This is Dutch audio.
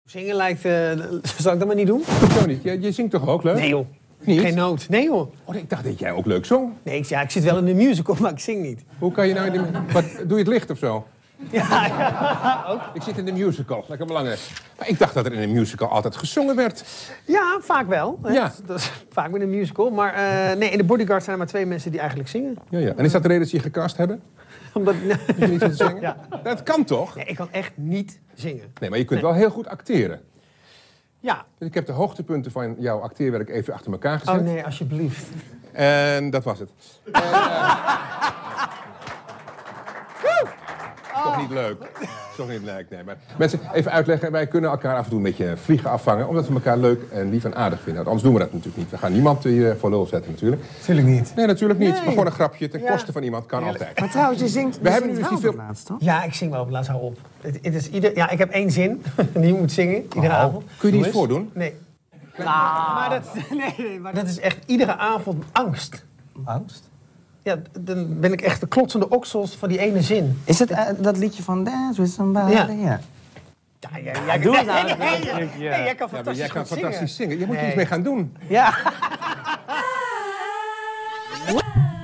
Zingen lijkt... zal ik dat maar niet doen? Zo niet. Je zingt toch ook leuk? Nee joh. Niet? Geen noot. Nee joh. Oh, ik dacht dat jij ook leuk zong. Nee, ik zit wel in een musical, maar ik zing niet. Hoe kan je nou... Wat, doe je het licht of zo? Ja, ook. Ik zit in de musical, lekker belangrijk. Maar ik dacht dat er in een musical altijd gezongen werd. Ja, vaak wel. Hè. Ja. Dat is vaak met een musical. Maar nee, in de Bodyguard zijn er maar 2 mensen die eigenlijk zingen. Ja, ja. En is dat de reden dat ze je gecast hebben? Omdat... Dat je niet zit te zingen? Ja. Dat kan toch? Nee, ik kan echt niet zingen. Nee, maar je kunt wel heel goed acteren. Ja. Dus ik heb de hoogtepunten van jouw acteerwerk even achter elkaar gezet. Oh nee, alsjeblieft. En dat was het. Toch niet leuk. Toch niet leuk, nee. Maar mensen, even uitleggen. Wij kunnen elkaar af en toe een beetje vliegen afvangen. Omdat we elkaar leuk en lief en aardig vinden. Anders doen we dat natuurlijk niet. We gaan niemand hier voor lul zetten natuurlijk. Tuurlijk niet. Nee, natuurlijk niet. Nee. Maar gewoon een grapje ten Ja. koste van iemand kan altijd. Maar trouwens, je zingt, We hebben nu dus wel niet veel... op het laatst, toch? Ja, ik zing wel op laatst, hou op. Het is ja, ik heb 1 zin die je moet zingen, iedere avond. Kun je die eens voordoen? Nee. Maar maar dat is echt iedere avond angst. Angst? Ja, dan ben ik echt de klotsende oksels van die ene zin. Is het dat liedje van Dance with Somebody? Ja. Ja. Ja, doe het nou. Nee, jij kan Ja, maar fantastisch jij kan goed fantastisch zingen. Je moet er Nee. iets mee gaan doen. Ja.